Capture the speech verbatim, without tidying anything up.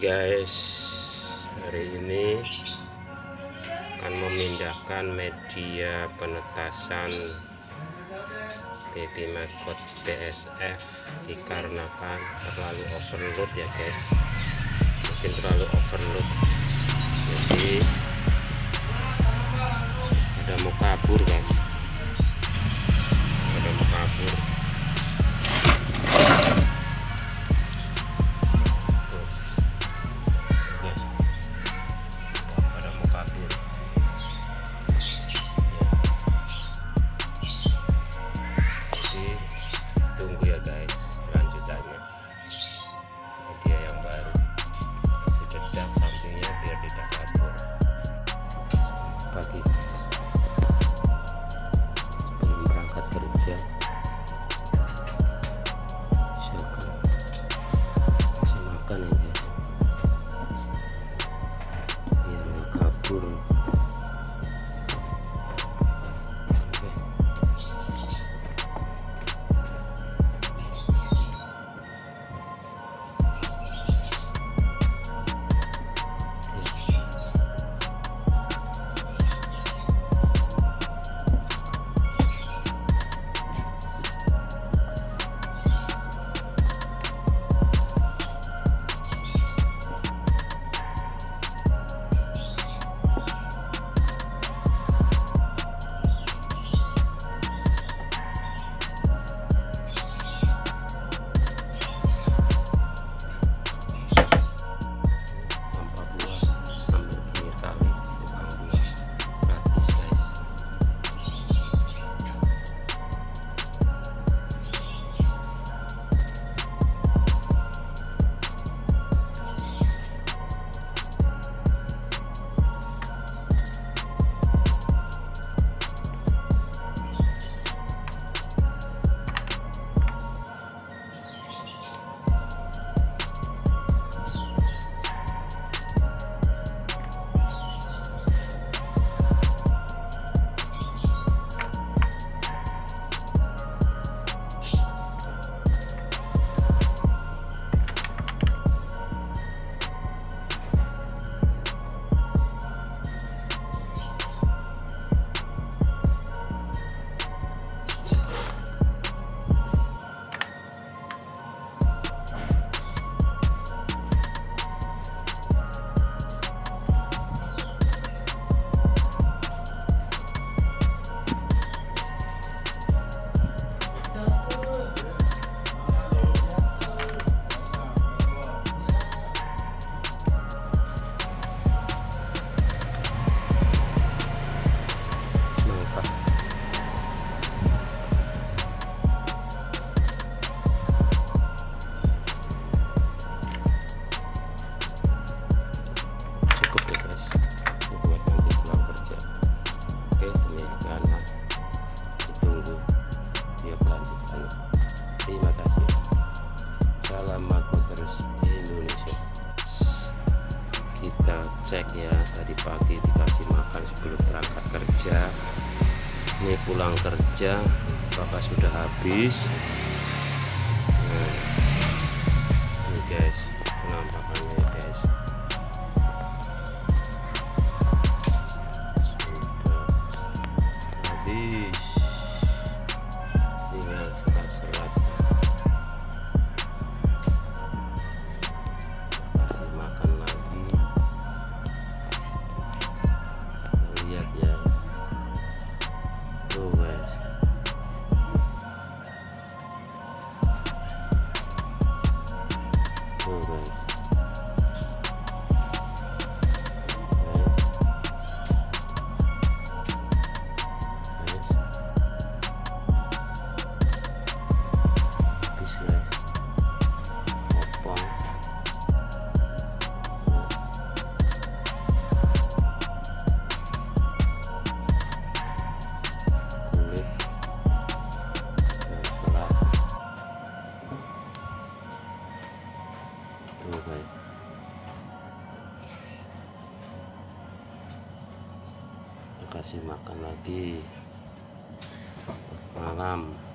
guys, hari ini akan memindahkan media penetasan baby Maggot B S F dikarenakan terlalu overload ya guys, mungkin terlalu overload, jadi ada mau kabur guys, ada mau kabur. Pagi sebelum berangkat kerja, silakan kasih makan ya guys, biar nggak kabur. Terima kasih. Salam Maggot terus di Indonesia. Kita cek ya, tadi pagi dikasih makan sebelum berangkat kerja. Ini pulang kerja apakah sudah habis? Nah, ini guys penampakannya guys, sudah habis, tinggal serat-serat. Kasih makan lagi, lihat ya tuh guys, tuh guys. Kasih makan lagi malam.